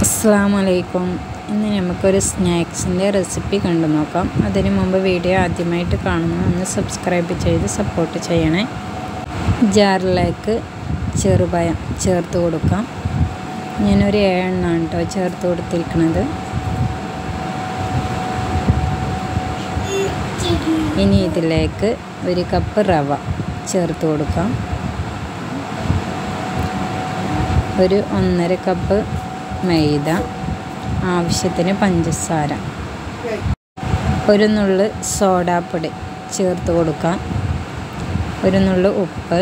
അസ്സലാമലൈക്കും. ഇന്ന് നമുക്കൊരു സ്നാക്സിൻ്റെ റെസിപ്പി കണ്ടു നോക്കാം. അതിനു മുമ്പ് വീഡിയോ ആദ്യമായിട്ട് കാണുന്ന ഒന്ന് സബ്സ്ക്രൈബ് ചെയ്ത് സപ്പോർട്ട് ചെയ്യണേ. ജാറിലേക്ക് ചെറുപഴം ചേർത്ത് കൊടുക്കാം. ഞാനൊരു 7 എണ്ണമാണ് കേട്ടോ ചേർത്ത് കൊടുത്തിരിക്കുന്നത്. ഇനി ഇതിലേക്ക് 1 കപ്പ് റവ ചേർത്ത് കൊടുക്കാം. 1.5 കപ്പ് മൈദ, ആവശ്യത്തിന് പഞ്ചസാര, 1 നുള്ള് സോഡാപ്പൊടി ചേർത്ത് കൊടുക്കാം, 1 നുള്ള് ഉപ്പ്.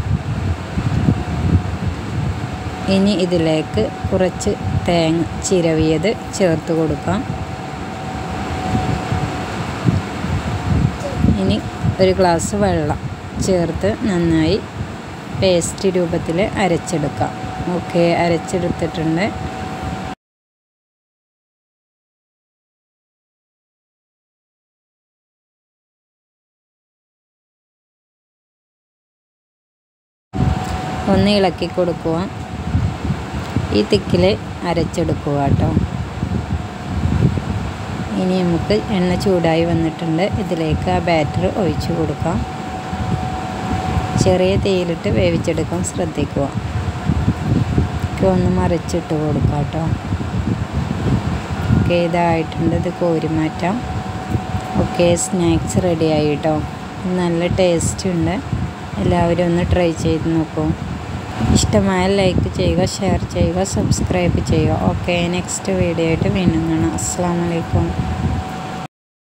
ഇനി ഇതിലേക്ക് കുറച്ച് തേങ്ങ ചിരവിയത് ചേർത്ത് കൊടുക്കാം. ഇനി 1 ഗ്ലാസ് വെള്ളം ചേർത്ത് നന്നായി പേസ്റ്റ് രൂപത്തിൽ അരച്ചെടുക്കാം. ഓക്കെ, അരച്ചെടുത്തിട്ടുണ്ട്. ഒന്ന് ഇളക്കി കൊടുക്കുക. ഈ തിക്കിൽ അരച്ചെടുക്കുക കേട്ടോ. ഇനി നമുക്ക് എണ്ണ ചൂടായി വന്നിട്ടുണ്ട്. ഇതിലേക്ക് ആ ബാറ്റർ ഒഴിച്ചു കൊടുക്കാം. ചെറിയ തീയിലിട്ട് വേവിച്ചെടുക്കാൻ ശ്രദ്ധിക്കുക. ഒന്ന് മറിച്ചിട്ട് കൊടുക്കാം കേട്ടോ. ഓക്കെ, ഇതായിട്ടുണ്ട്. ഇത് കോരി മാറ്റാം. ഓക്കെ, സ്നാക്സ് റെഡിയായി കേട്ടോ. നല്ല ടേസ്റ്റ് ഉണ്ട്. എല്ലാവരും ഒന്ന് ട്രൈ ചെയ്ത് നോക്കൂ. ഇഷ്ടമായ ലൈക്ക് ചെയ്യുക, ഷെയർ ചെയ്യുക, സബ്സ്ക്രൈബ് ചെയ്യുക. ഓക്കെ, നെക്സ്റ്റ് വീഡിയോ ആയിട്ട് വീണ്ടും കാണാം. അസ്സലാമു അലൈക്കും.